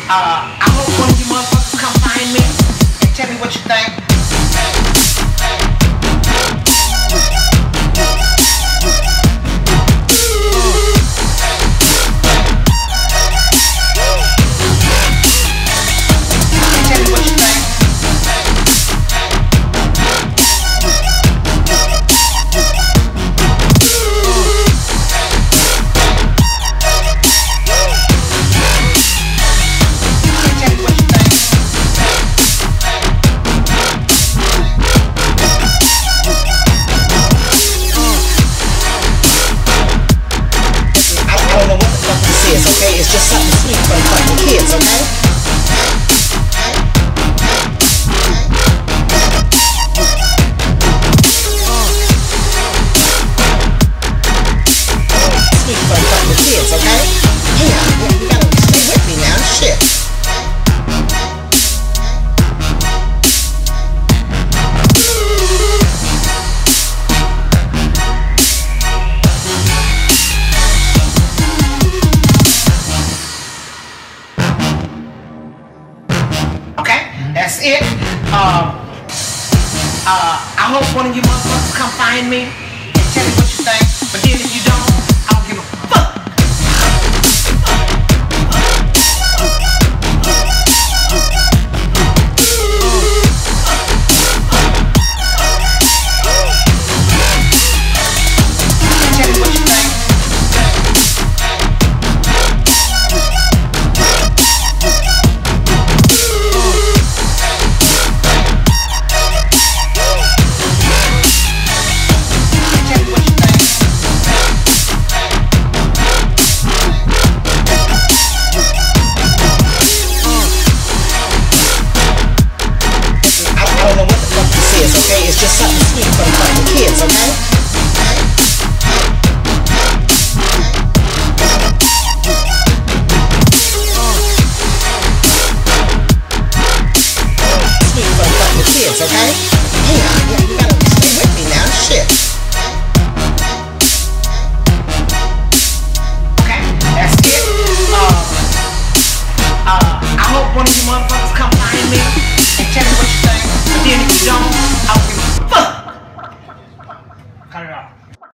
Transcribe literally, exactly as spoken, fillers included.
Uh, I hope one of you motherfuckers come find me and tell me what you think. Okay, it's just something sweet for the fucking kids, okay? Sweet for the fucking kids, okay? Yeah, you gotta stay with me now, shit. That's it. Uh, uh, I hope one of you motherfuckers come find me and tell me what you think. But then if you don't, I don't give a fuck. Tell me what you think. Okay, it's just something sweet for the fucking kids, okay? Sweet for the fucking kids, okay? Yeah, you gotta stay with me now, shit. Okay, that's it. Uh, uh, I hope one of you motherfuckers come find me and tell me what you think. But then if you don't, I don't give a fuck. Cut it off.